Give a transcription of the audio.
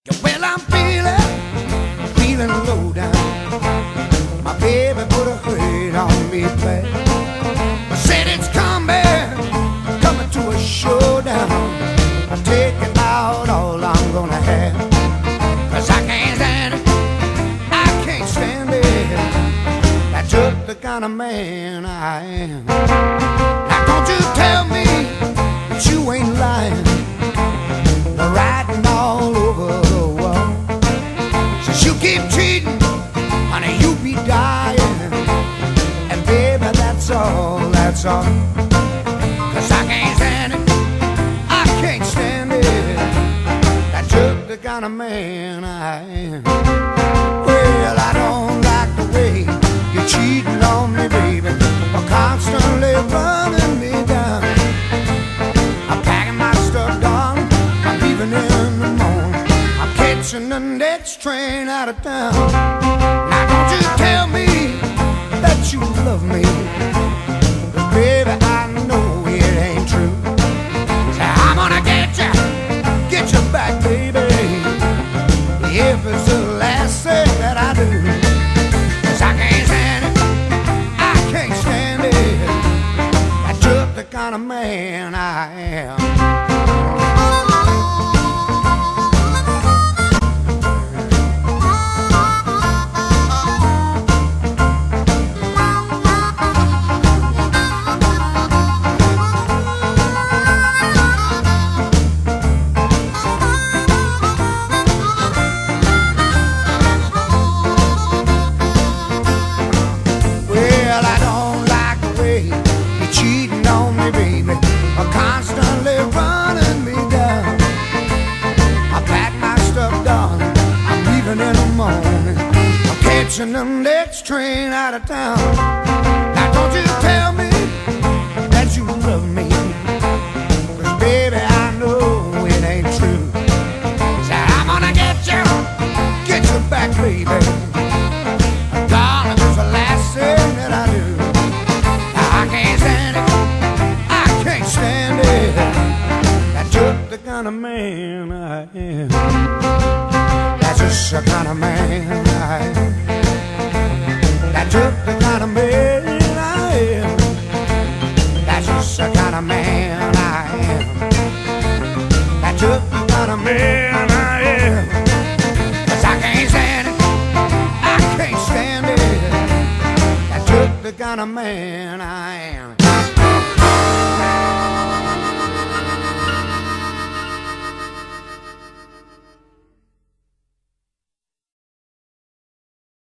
Well, I'm feeling low down. My baby put a hurt on me bad. I said it's coming to a showdown. I'm taking out all I'm gonna have. 'Cause I can't stand it, I can't stand it. That's just the kind of man I am. Now don't you tell me that you ain't lying. They're writing all over the wall. Since you keep cheating, honey, you be dying. And baby, that's all, that's all. 'Cause I can't stand it, I can't stand it. That's just the kind of man I am. Well, I don't like the way you're cheating on me, baby, or constantly running me down. I'm packing my stuff, darling, I'm leaving in the morning. I'm catching the next train out of town. Now don't you tell me that you love me, 'cause baby, I know it ain't true. So I'm gonna get you back, baby, if it's the last thing that I do. 'Cause I can't stand it, I can't stand it. That's just the kind of man I am. Cheating on me, baby, or constantly running me down. I pack my stuff, darling, I'm leaving in the morning. I'm catching the next train out of town. Now don't you tell me that you love me, 'cause baby, I know it ain't true. So I'm gonna get you back, baby. Darling, it's the last thing that I do. I can't stand it, I can't stand it. That's just the kind of man I am. That's just the kind of man I am. That's just the kind of man I am. That's just the kind of man I am. That's just the kind of man I am. 'Cause I can't stand it, I can't stand it. That's just the kind of man I am.